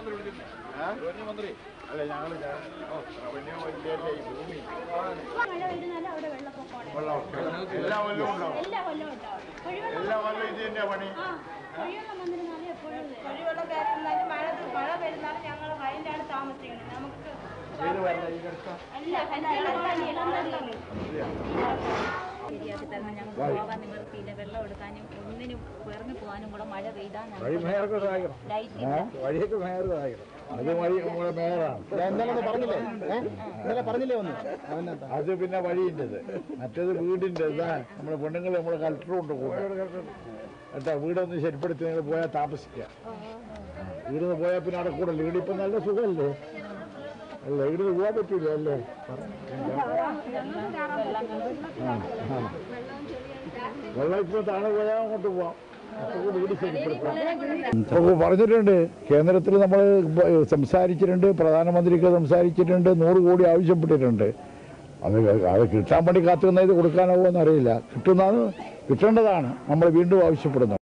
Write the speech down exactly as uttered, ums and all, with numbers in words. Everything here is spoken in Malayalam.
അല്ല ഞങ്ങൾ ഭൂമി എല്ലാ കൊല്ലവും ഉണ്ടാവും എല്ലാ കൊല്ലം ഇത് തന്നെയാ പണി. വഴിവെള്ളം കയറുന്നാലും മഴ മഴ വരുന്നാലും ഞങ്ങൾ വയലിലാണ് താമസിക്കുന്നത്. നമുക്ക് ശരിയാക്കി തരണം. ഞങ്ങൾക്ക് പോകാൻ നിവർത്തിയില്ല. വെള്ളം എടുക്കാനും ഒന്നിനും ഇറങ്ങി പോകാനും കൂടെ മഴ പെയ്താൽ പറഞ്ഞില്ലേ ഒന്ന് അത് പിന്നെ വഴിൻ്റെത് മറ്റേത് വീടിൻ്റെ ഇതാ നമ്മുടെ പെണ്ണുങ്ങൾ നമ്മളെ കളക്ടർ കൊണ്ട് പോകും കേട്ടോ. വീടൊന്ന് ശരിപ്പെടുത്തി നിങ്ങൾ പോയാൽ താമസിക്കുക. വീടിന്ന് പോയാൽ പിന്നെ അവിടെ കൂടല്ലേ. വീടിപ്പം നല്ല സുഖമല്ലേ? അല്ല ഇവിടുന്ന് പോകാൻ പറ്റൂല അല്ലേ? വെള്ളം ഇപ്പോൾ താഴെ പോയാൽ അങ്ങോട്ട് പോവാം. അപ്പോൾ പറഞ്ഞിട്ടുണ്ട്, കേന്ദ്രത്തിൽ നമ്മൾ സംസാരിച്ചിട്ടുണ്ട്, പ്രധാനമന്ത്രിക്ക് സംസാരിച്ചിട്ടുണ്ട്, നൂറ് കോടി ആവശ്യപ്പെട്ടിട്ടുണ്ട്. അത് അത് കിട്ടാൻ വേണ്ടി കാത്തുനിന്നത് കൊടുക്കാനാവുമെന്ന് അറിയില്ല. കിട്ടുന്നത് കിട്ടേണ്ടതാണ് നമ്മൾ വീണ്ടും ആവശ്യപ്പെടുന്നത്.